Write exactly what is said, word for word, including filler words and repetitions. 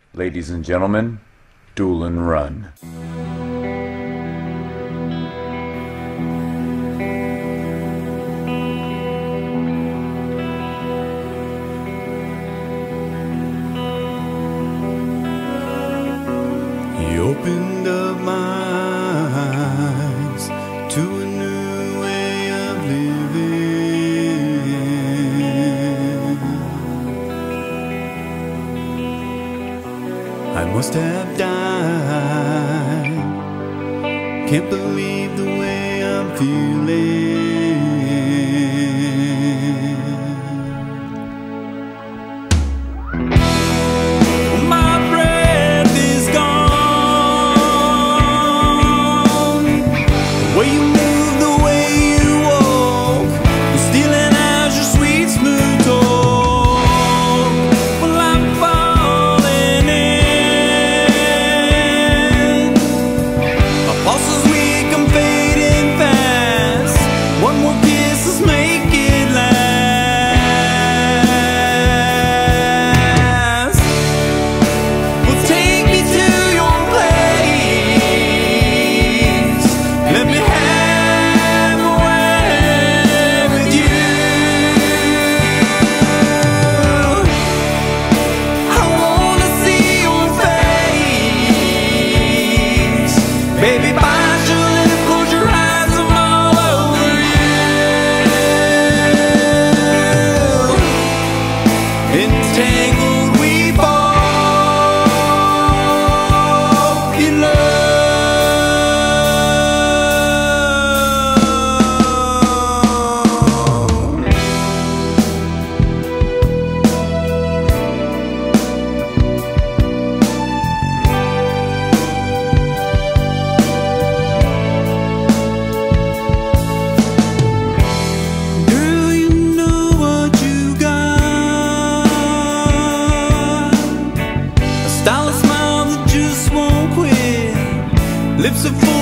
Ladies and gentlemen, Duel and Run. He opened up my eyes to a new way of living. I must have died. Can't believe the way I'm feeling. Baby, bite your lip, close your eyes, I'm all over you. Entangled we fall in love. Lips are full